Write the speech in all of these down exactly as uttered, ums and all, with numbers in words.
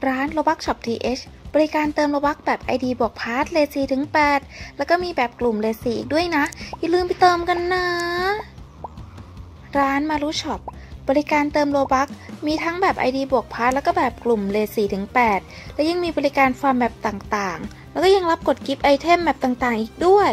ร้าน Robux Shop ที เอช บริการเติม Robux แบบ ไอ ดี บวกพาสเลท สี่ถึงแปด แล้วก็มีแบบกลุ่มเลท สี่ อีกด้วยนะอย่าลืมไปเติมกันนะร้านมารุ Shop บริการเติม Robux มีทั้งแบบ ไอ ดี บวกพาสแล้วก็แบบกลุ่มเลท สี่ถึงแปด และยังมีบริการฟาร์มแบบต่างๆแล้วก็ยังรับกดกิฟต์ไอเทมแบบต่างๆอีกด้วย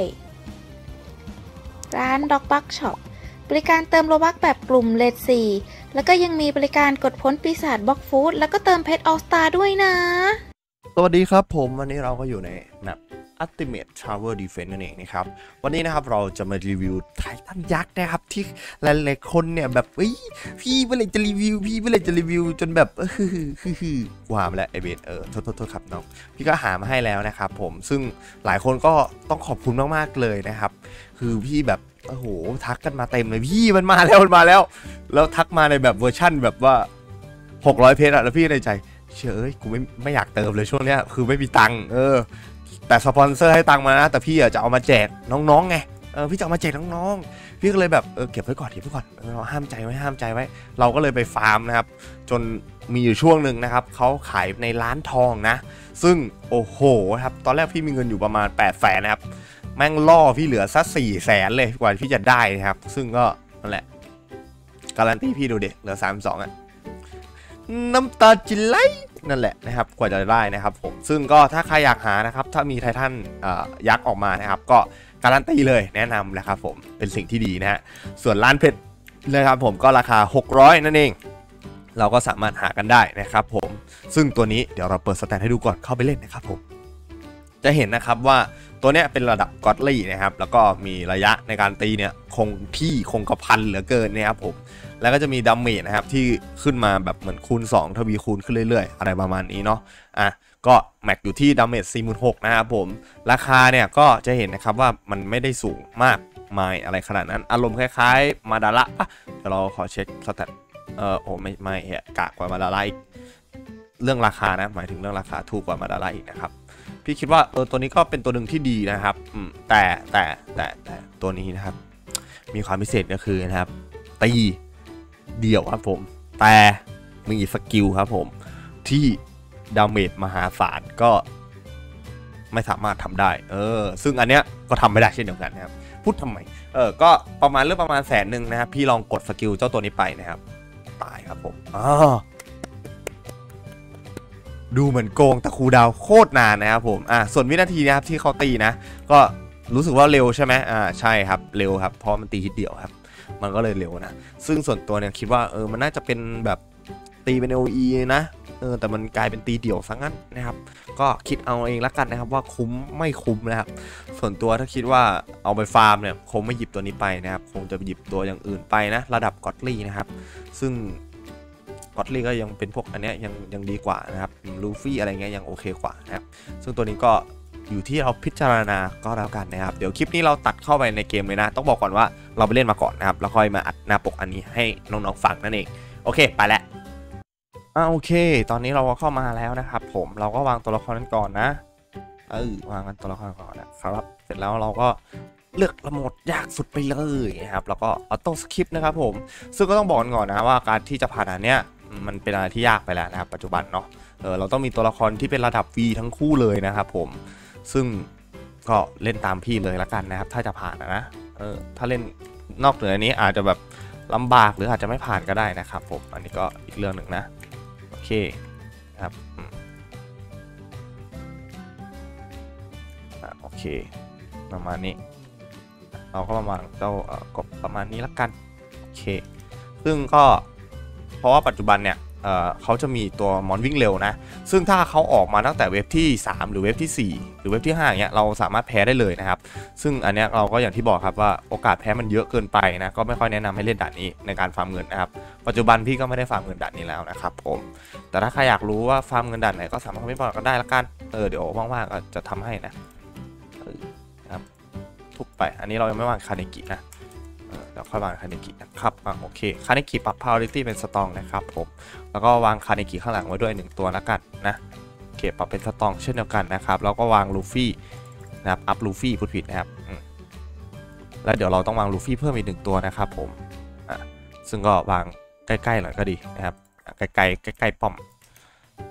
ร้าน Robux Shop บริการเติม Robux แบบกลุ่มเลท สี่ แล้วก็ยังมีบริการกดพ้นปีศาจบล็อกฟูดแล้วก็เติมเพชรออลสตาร์ด้วยนะสวัสดีครับผมวันนี้เราก็อยู่ในแมป Ultimate Tower Defense นั่นเองนะครับวันนี้นะครับเราจะมารีวิวไททันยักษ์นะครับที่หลายๆคนเนี่ยแบบเฮ้ยพี่เมื่อไหร่จะรีวิวพี่เมื่อไหร่จะรีวิวจนแบบเออฮือฮือฮือกูหามาแล้วไอเบนเออโทษโทษโทษครับน้องพี่ก็หามาให้แล้วนะครับผมซึ่งหลายคนก็ต้องขอบคุณมากๆเลยนะครับคือพี่แบบโอ้โหทักกันมาเต็มเลยพี่มันมาแล้วมันมาแล้วแล้วทักมาในแบบเวอร์ชั่นแบบว่าหกร้อยเพชรอะแล้วพี่ในใจเชื่อเอ้ยกูไม่ไม่อยากเติมเลยช่วงเนี้ยคือไม่มีตังค์เออแต่สปอนเซอร์ให้ตังค์มานะแต่พี่จะเอามาแจกน้องๆไงเออพี่จะเอามาแจกน้องๆพี่ก็เลยแบบเออเก็บไว้ก่อนเก็บไว้ก่อนเราห้ามใจไว้ห้ามใจไว้เราก็เลยไปฟาร์มนะครับจนมีอยู่ช่วงหนึ่งนะครับเขาขายในร้านทองนะซึ่งโอ้โหครับตอนแรกพี่มีเงินอยู่ประมาณแปดแสนนะครับแม่งล่อพี่เหลือสักสี่แสนเลยกว่าพี่จะได้นะครับซึ่งก็นั่นแหละการันตีพี่ดูเด็กเหลือสามสิบสองอ่ะน้ำตาจิไหลนั่นแหละนะครับกว่าจะได้นะครับผมซึ่งก็ถ้าใครอยากหานะครับถ้ามีไททันยักษ์ออกมานะครับก็การันตีเลยแนะนำนะครับผมเป็นสิ่งที่ดีนะฮะส่วนร้านเพชรนะครับผมก็ราคาหกร้อยนั่นเองเราก็สามารถหากันได้นะครับผมซึ่งตัวนี้เดี๋ยวเราเปิดสแตทให้ดูก่อนเข้าไปเล่นนะครับผมจะเห็นนะครับว่าตัวนี้เป็นระดับก็อดลี่นะครับแล้วก็มีระยะในการตีเนี่ยคงที่คงกระพันเหลือเกินนะครับผมแล้วก็จะมีดาเมจนะครับที่ขึ้นมาแบบเหมือนคูณสองทวีคูณขึ้นเรื่อยๆอะไรประมาณนี้เนาะอ่ะก็แม็กอยู่ที่ดาเมจ สี่หมื่นหกพัน นะครับผมราคาเนี่ยก็จะเห็นนะครับว่ามันไม่ได้สูงมากมายอะไรขนาดนั้นอารมณ์คล้ายๆมาดาระปะเดี๋ยวเราขอเช็คสแตทเออโอ้ไม่ไม่เอะกะกว่ามาดาระอีกเรื่องราคานะหมายถึงเรื่องราคาถูกกว่ามาดาระอีกนะครับพี่คิดว่าเออตัวนี้ก็เป็นตัวหนึ่งที่ดีนะครับอืมแต่แต่แต่แต่ตัวนี้นะครับมีความพิเศษก็คือนะครับตีเดี่ยวครับผมแต่มีสกิลครับผมที่ดาเมจมหาศาลก็ไม่สามารถทำได้เออซึ่งอันเนี้ยก็ทำไม่ได้เช่นเดียวกันนะครับพูดทำไมเออก็ประมาณเรื่องประมาณแสนหนึ่งนะครับพี่ลองกดสกิลเจ้าตัวนี้ไปนะครับตายครับผมอ๋อดูเหมือนโกงแต่คูลดาวน์โคตรนานนะครับผมอ่าส่วนวินาทีนะครับที่เขาตีนะก็รู้สึกว่าเร็วใช่ไหมอ่าใช่ครับเร็วครับเพราะมันตีทีเดียวครับมันก็เลยเร็วนะซึ่งส่วนตัวเนี่ยคิดว่าเออมันน่าจะเป็นแบบตีเป็น โอ อี นะเออแต่มันกลายเป็นตีเดี่ยวซะงั้นนะครับก็คิดเอาเองละกันนะครับว่าคุ้มไม่คุ้มนะครับส่วนตัวถ้าคิดว่าเอาไปฟาร์มเนี่ยคงไม่หยิบตัวนี้ไปนะครับคงจะหยิบตัวอย่างอื่นไปนะระดับก็อดลี่นะครับซึ่งก็อดลี่ก็ยังเป็นพวกอันเนี้ยยังยังดีกว่านะครับลูฟี่อะไรเงี้ยยังโอเคกว่านะครับซึ่งตัวนี้ก็อยู่ที่เราพิจารณาก็แล้วกันนะครับเดี๋ยวคลิปนี้เราตัดเข้าไปในเกมเลยนะต้องบอกก่อนว่าเราไปเล่นมาก่อนนะครับแล้วค่อยมาอัดหน้าปกอันนี้ให้น้องๆฟังนั่นเองโอเคไปแล้วอ่าโอเคตอนนี้เราก็เข้ามาแล้วนะครับผมเราก็วางตัวละครนั้นก่อนนะเออวางกันตัวละครก่อนนะครับเสร็จแล้วเราก็เลือกโหมดยากสุดไปเลยนะครับแล้วก็ออโต้สคริปต์นะครับผมซึ่งก็ต้องบอกก่อนนะว่าการที่จะผ่านอันเนี้ยมันเป็นอะไรที่ยากไปแล้วนะครับปัจจุบันเนาะเออเราต้องมีตัวละครที่เป็นระดับ V ทั้งคู่เลยนะครับผมซึ่งก็เล่นตามพี่เลยละกันนะครับถ้าจะผ่านนะเออถ้าเล่นนอกเหนือนี้อาจจะแบบลำบากหรืออาจจะไม่ผ่านก็ได้นะครับผมอันนี้ก็อีกเรื่องหนึ่งนะโอเคครับอ่ะโอเคประมาณนี้เราก็ประมาณเจ้ากบประมาณนี้ละกันโอเคซึ่งก็เพราะว่าปัจจุบันเนี่ยเอ่อเขาจะมีตัวมอนวิ่งเร็วนะซึ่งถ้าเขาออกมาตั้งแต่เว็บที่สามหรือเว็บที่สี่หรือเว็บที่ห้าอย่างเงี้ยเราสามารถแพ้ได้เลยนะครับซึ่งอันเนี้ยเราก็อย่างที่บอกครับว่าโอกาสแพ้มันเยอะเกินไปนะก็ไม่ค่อยแนะนำให้เล่นด่านนี้ในการฟาร์มเงินนะครับปัจจุบันพี่ก็ไม่ได้ฟาร์มเงินด่านนี้แล้วนะครับผมแต่ถ้าใครอยากรู้ว่าฟาร์มเงินด่านไหนก็สามารถคอมเมนต์บอกกันได้ละกันเออเดี๋ยวว่างๆก็จะทำให้นะนะครับทุกไปอันนี้เรายังไม่วางคาเนกินะเดี๋ยวค่อยวางคาเนกินะครับอ่ะโอเคคาเนกิปรับ priority เป็นสตองนะครับผมแล้วก็วางคาเนกิข้างหลังไว้ด้วยหนึ่งตัวแล้วกันนะโอเคปรับเป็นสตองเช่นเดียวกันนะครับแล้วก็วางลูฟี่นะครับอัพลูฟี่พูดผิดนะครับแล้วเดี๋ยวเราต้องวางลูฟี่เพิ่มอีกหนึ่งตัวนะครับผมอ่ะซึ่งก็วางใกล้ๆหน่อยก็ดีนะครับใกล้ๆใกล้ๆป้อม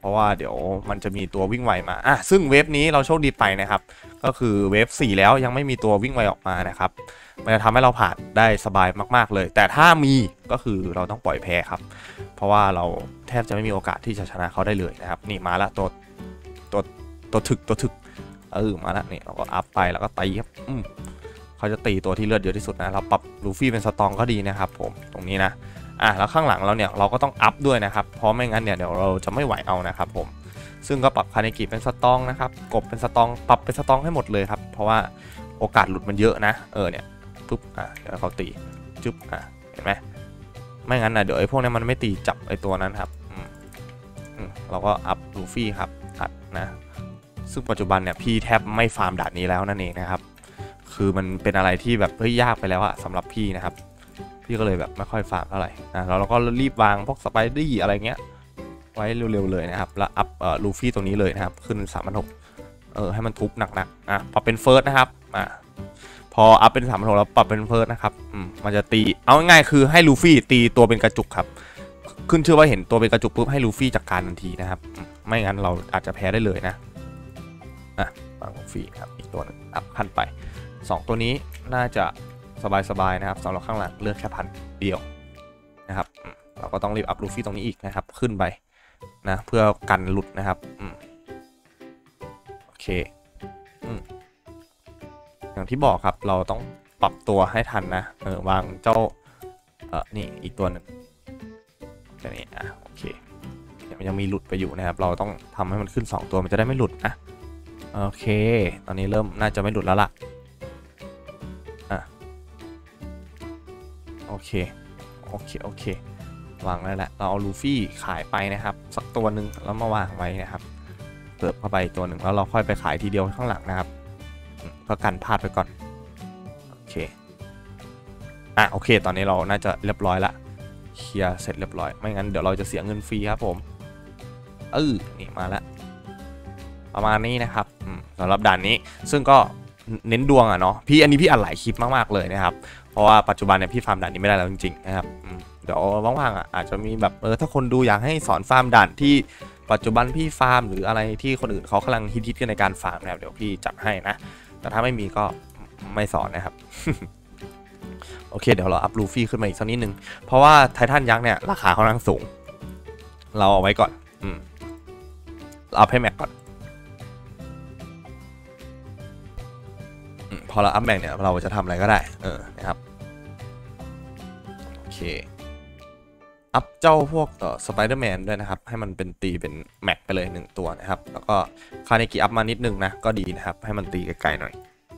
เพราะว่าเดี๋ยวมันจะมีตัววิ่งไวมาอ่ะซึ่งเวฟนี้เราโชคดีไปนะครับก็คือเวฟสี่แล้วยังไม่มีตัววิ่งไวออกมานะครับมันจะทำให้เราผ่านได้สบายมากๆเลยแต่ถ้ามีก็คือเราต้องปล่อยแพ้ครับเพราะว่าเราแทบจะไม่มีโอกาสที่จะชนะเขาได้เลยนะครับนี่มาละตัวตัวตัวถึกตัวถึกเออมาละนี่เราก็อัพไปแล้วก็ตีครับอืมเขาจะตีตัวที่เลือดเยอะที่สุดนะเราปรับลูฟี่เป็นสตองก็ดีนะครับผมตรงนี้นะอ่ะแล้วข้างหลังเราเนี่ยเราก็ต้องอัพด้วยนะครับเพราะไม่งั้นเนี่ยเดี๋ยวเราจะไม่ไหวเอานะครับผมซึ่งก็ปรับคาเนกิเป็นสตองนะครับกบเป็นสตองปรับเป็นสตองให้หมดเลยครับเพราะว่าโอกาสหลุดมันเยอะนะเออเนี่ยปุ๊บอ่ะเดี๋ยวเขาตีจุ๊บอ่ะเห็นไหมไม่งั้นนะเดี๋ยวไอ้พวกนี้มันไม่ตีจับไอ้ตัวนั้นครับอืมอืมเราก็อัพลูฟี่ครับอัดนะซึ่งปัจจุบันเนี่ยพี่แทบไม่ฟาร์มด่านนี้แล้วนั่นเองนะครับคือมันเป็นอะไรที่แบบเฮ้ยยากไปแล้วอะสำหรับพี่นะครับพี่ก็เลยแบบไม่ค่อยฟาร์มเท่าไหร่นะแล้วเราก็รีบวางพวกสไปดี้อะไรเงี้ยไว้เร็วๆเลยนะครับแล้วอัพเอ่อลูฟี่ตรงนี้เลยนะครับขึ้นสามพันหกเออให้มันทุบหนักๆอ่ะปรับเป็นเฟิร์สนะครับอ่ะพออัพเป็นสามพันหกแล้วปรับเป็นเฟิร์สนะครับอืมมันจะตีเอาง่ายๆคือให้ลูฟี่ตีตัวเป็นกระจุกครับขึ้นชื่อว่าเห็นตัวเป็นกระจุกปุ๊บให้ลูฟี่จัดการทันทีนะครับไม่งั้นเราอาจจะแพ้ได้เลยนะอ่ะวางลูฟี่ครับอีกตัวนึงอัพขั้นไปสองตัวนี้น่าจะสบายๆนะครับสำหรับข้างหลังเลือกแค่พันเดียวนะครับเราก็ต้องรีบอัพลูฟี่ตรงนี้อีกนะครับขึ้นไปนะเพื่อกันหลุดนะครับอืมโอเคอืมอย่างที่บอกครับเราต้องปรับตัวให้ทันนะเออวางเจ้าเออนี่อีกตัวหนึ่งแค่นี้อ่ะโอเคมันยังมีหลุดไปอยู่นะครับเราต้องทำให้มันขึ้นสองตัวมันจะได้ไม่หลุดนะโอเคตอนนี้เริ่มน่าจะไม่หลุดแล้วล่ะอ่ะโอเคโอเคโอเควางได้แล้วเราเอาลูฟี่ขายไปนะครับสักตัวหนึ่งแล้วมาวางไว้นะครับเติมเข้าไปตัวหนึ่งแล้วเราค่อยไปขายทีเดียวข้างหลังนะครับเพื่อกันพลาดไปก่อนโอเคอ่ะโอเคตอนนี้เราน่าจะเรียบร้อยละเคลียร์เสร็จเรียบร้อยไม่งั้นเดี๋ยวเราจะเสียเงินฟรีครับผมเออนี่มาแล้วประมาณนี้นะครับสำหรับด่านนี้ซึ่งก็เน้นดวงอ่ะเนาะพี่อันนี้พี่อัดหลายคลิปมากๆเลยนะครับเพราะว่าปัจจุบันเนี่ยพี่ฟาร์มด่านนี้ไม่ได้แล้วจริงๆนะครับเดี๋ยวว่างๆอ่ะอาจจะมีแบบเออถ้าคนดูอยากให้สอนฟาร์มด่านที่ปัจจุบันพี่ฟาร์มหรืออะไรที่คนอื่นเขากำลังฮิตๆกันในการฟาร์มนะครับเดี๋ยวพี่จัดให้นะแต่ถ้าไม่มีก็ไม่สอนนะครับ โอเคเดี๋ยวเราอัพลูฟี่ขึ้นมาอีกสักนิดนึงเพราะว่าไททันยักษ์เนี่ยราคาค่อนข้างสูงเราเอาไว้ก่อนอืมเอาให้แม็กก่อนพอเราอัพแม็กเนี่ยเราจะทำอะไรก็ได้เออนะครับโอเคอัพเจ้าพวกเอ่อสไปเดอร์แมนด้วยนะครับให้มันเป็นตีเป็นแม็กไปเลยหนึ่งตัวนะครับแล้วก็คาเนกิอัพมานิดนึงนะก็ดีนะครับให้มันตีไกลๆหน่อย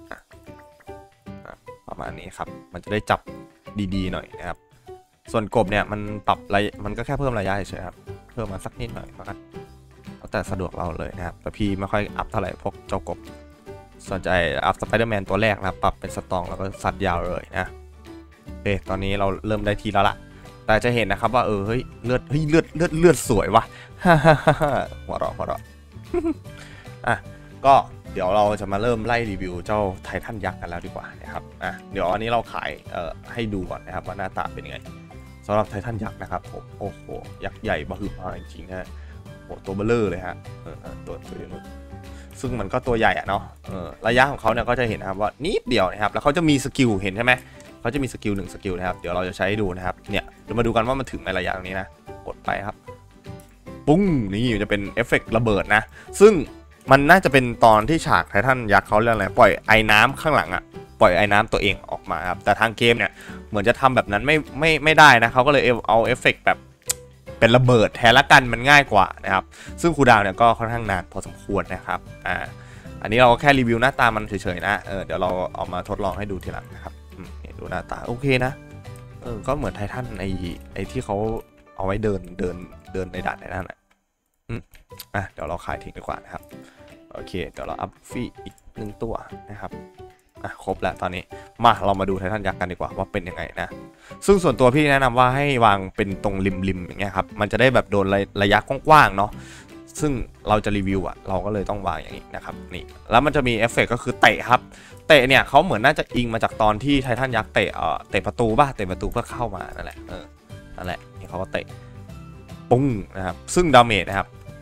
ประมาณนี้ครับมันจะได้จับดีๆหน่อยนะครับส่วนกบเนี่ยมันปรับระยะมันก็แค่เพิ่มระยะเฉยๆครับเพิ่มมาสักนิดหน่อยแล้วกันแล้วแต่สะดวกเราเลยนะครับแต่พี่ไม่ค่อยอัพเท่าไหร่พวกเจ้ากบสนใจอัพสไปเดอร์แมนตัวแรกนะครับปรับเป็นสตองแล้วก็ซัดยาวเลยนะโอเคตอนนี้เราเริ่มได้ทีแล้วล่ะแต่จะเห็นนะครับว่าเออเฮ้ยเลือดเฮ้ยเลือดเลือดเลือดสวยวะฮ่าฮ่าฮ่าหัวเราะหัวเราะอ่ะก็เดี๋ยวเราจะมาเริ่มไล่รีวิวเจ้าไททันยักษ์กันแล้วดีกว่านะครับอ่ะเดี๋ยวอันนี้เราขายเอ่อให้ดูก่อนนะครับว่าหน้าตาเป็นยังไงสำหรับไททันยักษ์นะครับผมโอ้โหยักษ์ใหญ่บะฮึมาจริงๆนะโอ้ตัวเบลเลอร์เลยฮะเออตัวตัวนู้นซึ่งมันก็ตัวใหญ่อะเนาะเออระยะของเขาเนี่ยก็จะเห็นนะครับว่านิดเดียวนะครับแล้วเขาจะมีสกิลเห็นใช่ไหมเขาจะมีสกิลหนึ่งสกิลนะครับเดี๋ยวเราจะใช้ดูนะครับเนี่ยเดี๋ยวมาดูกันว่ามันถึงในระยะตรงนี้นะกดไปครับปุ้งนี่จะเป็นเอฟเฟกต์ระเบิดนะซึ่งมันน่าจะเป็นตอนที่ฉากไททันยักษ์เขาเรียกอะไรปล่อยไอ้น้ำข้างหลังอะปล่อยไอ้น้ำตัวเองออกมาครับแต่ทางเกมเนี่ยเหมือนจะทำแบบนั้นไม่ไม่ไม่ได้นะเขาก็เลยเอาเอฟเฟกต์แบบเป็นระเบิดแทนละกันมันง่ายกว่านะครับซึ่งคูลดาวน์เนี่ยก็ค่อนข้างนานพอสมควรนะครับอ่าอันนี้เราแค่รีวิวหน้าตามันเฉยๆนะเออเดี๋ยวเราเอามาทดลองให้ดูทีหลังนะครับดูหน้าตาโอเคนะเออก็เหมือนไททันไอไอที่เขาเอาไว้เดินเดินเดินในด่านในนั่นแหละอืมอ่ะเดี๋ยวเราขายทิ้งดีกว่านะครับโอเคเดี๋ยวเราอัพฟี่อีกหนึ่งตัวนะครับอ่ะครบแล้วตอนนี้มาเรามาดูไททันยักษ์กันดีกว่าว่าเป็นยังไงนะซึ่งส่วนตัวพี่แนะนำว่าให้วางเป็นตรงริมๆอย่างเงี้ยครับมันจะได้แบบโดนระยะกว้างๆเนาะซึ่งเราจะรีวิวอ่ะเราก็เลยต้องวางอย่างนี้นะครับนี่แล้วมันจะมีเอฟเฟกต์ก็คือเตะครับเตะเนี่ยเขาเหมือนน่าจะอิงมาจากตอนที่ไททันยักษ์เตะเอ่อเตะประตูป่ะเตะประตูเพื่อเข้ามานั่นแหละเออนั่นแหละนี่เขาก็เตะปุ้งนะครับซึ่งดาเมจนะครับ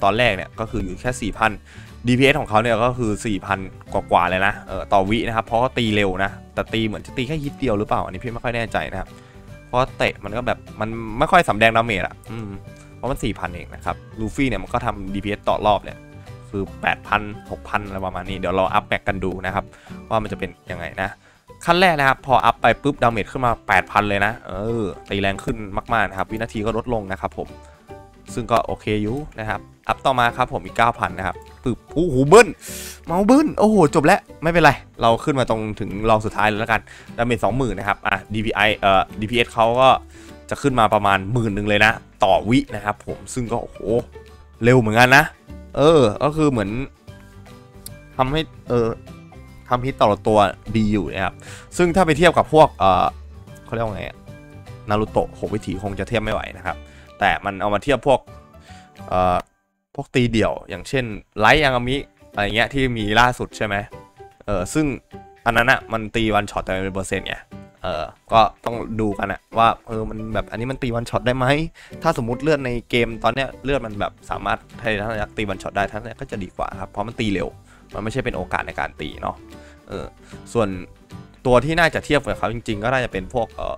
ตอนแรกเนี่ยก็คืออยู่แค่ สี่พัน ดี พี เอส ของเขาเนี่ยก็คือ สี่พัน กว่าๆเลยนะเออต่อวินะครับเพราะเขาตีเร็วนะแต่ตีเหมือนจะตีแค่ฮิตเดียวหรือเปล่าอันนี้พี่ไม่ค่อยแน่ใจนะครับเพราะเตะมันก็แบบมันไม่ค่อยสำแดงดาเมจอ่ะอืมเพราะมัน สี่พัน เองนะครับลูฟี่เนี่ยมันก็ทำ ดี พี เอส ต่อรอบเนี่ยคือ แปดพัน หกพัน อะไรประมาณนี้เดี๋ยวเราอัพแม็กกันดูนะครับว่ามันจะเป็นยังไงนะขั้นแรกนะครับพออัพไปปุ๊บดาเมจขึ้นมา แปดพัน เลยนะเออตีแรงขึ้นมากๆนะครับวินาทีก็ลดลงนะครับผมซึ่งก็โอเคอยู่นะครับอัพต่อมาครับผมอีก เก้าพัน นะครับปึ๊บโอ้โหเบิ้ลเมาส์เบิ้ลโอ้โหจบแล้วไม่เป็นไรเราขึ้นมาตรงถึงรองสุดท้ายแล้วกันดาเมจ สองหมื่น นะครับอ่ะ ดี พี ไอ เอ่อ ดี พี เอส เขาก็จะขึ้นมาประมาณหมื่นหนึ่งเลยนะต่อวินะครับผมซึ่งก็โอ้โหเร็วเหมือนกันนะเออก็คือเหมือนทำให้เออทำฮิตต่อตัวดีอยู่นะครับซึ่งถ้าไปเทียบกับพวกเออเขาเรียกว่าไงนารูโตะหกวิถีคงจะเทียบไม่ไหวนะครับแต่มันเอามาเทียบพวกเอ่อพวกตีเดี่ยวอย่างเช่นไลท์ยังามิอะไรเงี้ยที่มีล่าสุดใช่ไหมเออซึ่งอันนั้นอะมันตีวันช็อตแต่เป็นเปอร์เซ็นต์ไงเออก็ต้องดูกันอะว่าเออมันแบบอันนี้มันตีวันช็อตได้ไหมถ้าสมมุติเลือดในเกมตอนเนี้ยเลือดมันแบบสามารถให้ท่านยักษ์ตีวันช็อตได้ท่านยักษ์ก็จะดีกว่าครับเพราะมันตีเร็วมันไม่ใช่เป็นโอกาสในการตีเนาะเออส่วนตัวที่น่าจะเทียบกับเขาจริงๆก็น่าจะเป็นพวกเออ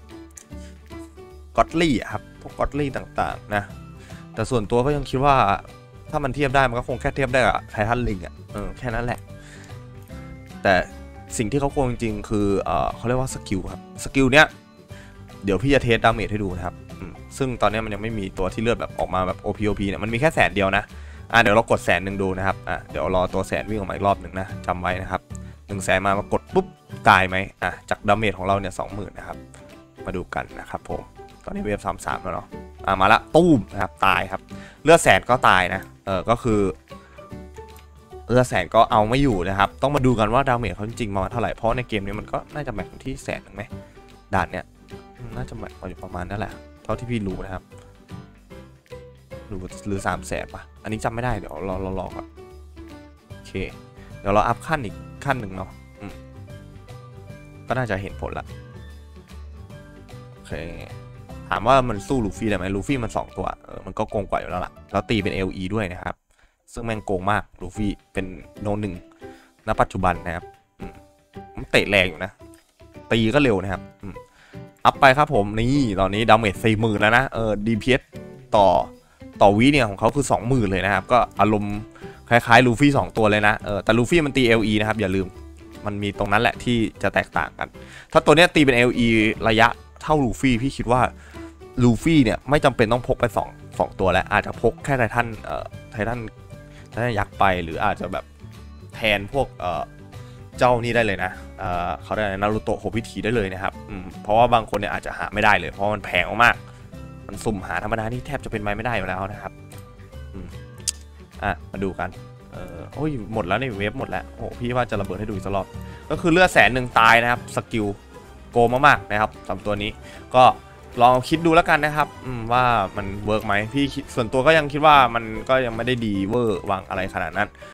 ก็อตลี่ครับพวกก็อตลี่ต่างๆนะแต่ส่วนตัวก็ยังคิดว่าถ้ามันเทียบได้มันก็คงแค่เทียบได้กับไททันลิงอ่ะเออแค่นั้นแหละแต่สิ่งที่เขาโกงจริงๆคือเออเขาเรียกว่าสกิลครับสกิลเนี้ยเดี๋ยวพี่จะเทสดาเมจให้ดูนะครับซึ่งตอนนี้มันยังไม่มีตัวที่เลือดแบบออกมาแบบ โอ พี โอ พี เนี่ยมันมีแค่แสนเดียวนะอ่ะเดี๋ยวเรากดแสนหนึ่งดูนะครับอ่ะเดี๋ยวรอตัวแสนวิ่งออกมาอีกรอบหนึ่งนะจำไว้นะครับหนึ่งแสนมามากดปุ๊บตายไหมอ่ะจากดาเมจของเราเนี่ยสองหมื่นนะครับมาดูกันนะครับผมตอนนี้เวฟสามสามแล้วเนาะอ่ะมาละตู้มนะครับตายครับเลือดแสนก็ตายนะเออก็คือเลือดแสนก็เอาไม่อยู่นะครับต้องมาดูกันว่าดาเมจเขาจริงๆมาเท่าไหร่เพราะในเกมนี้มันก็น่าจะแม็กที่แสนหนึ่งไหมด่านเนี้ยน่าจะแม็กอยู่ประมาณนั่นแหละเท่าที่พี่รู้นะครับหรือหรือสามแสนป่ะอันนี้จำไม่ได้เดี๋ยวรอรอรอก่อนโอเคเดี๋ยวเราอัพขั้นอีกขั้นหนึ่งเนาะก็น่าจะเห็นผลละโอเคถามว่ามันสู้ลูฟี่ได้ไหมลูฟี่มันสองตัวเออมันก็โกงกว่าอยู่แล้วล่ะแล้วตีเป็น แอล อี ด้วยนะครับซึ่งแม่งโกงมากลูฟี่เป็นโนหนึ่งณปัจจุบันนะครับมันเตะแรงอยู่นะตีก็เร็วนะครับอัพไปครับผมนี่ตอนนี้ดาเมจสี่หมื่นแล้วนะเออ ดี พี เอส ต่อต่อวิเนี่ยของเขาคือ สองหมื่น เลยนะครับก็อารมณ์คล้ายๆลูฟี่สองตัวเลยนะเออแต่ลูฟี่มันตี แอล อี นะครับอย่าลืมมันมีตรงนั้นแหละที่จะแตกต่างกันถ้าตัวเนี้ยตีเป็น แอล อี ระยะเท่าลูฟี่พี่คิดว่าลูฟี่เนี่ยไม่จำเป็นต้องพกไปสอง สองตัวแล้วอาจจะพกแค่ไททันเอ่อไททันไททันยักษ์ไปหรืออาจจะแบบแทนพวกเอ่อเจ้านี่ได้เลยนะเอ่อเขาได้นารูโตะหกวิถีได้เลยนะครับอืมเพราะว่าบางคนเนี่ยอาจจะหาไม่ได้เลยเพราะมันแพงมากมันสุ่มหาธรรมดานี่แทบจะเป็นไปไม่ได้อยู่แล้วนะครับอืมอ่ะมาดูกันเออโอ้ยหมดแล้วในเว็บหมดแล้วโอ้พี่ว่าจะระเบิดให้ดูอีกสักรอบก็คือเลือดแสนหนึ่งตายนะครับสกิลโกงมากๆนะครับสำตัวนี้ก็ลองคิดดูแล้วกันนะครับว่ามันเวิร์กไหมพี่ส่วนตัวก็ยังคิดว่ามันก็ยังไม่ได้ดีเวอร์วังอะไรขนาดนั้น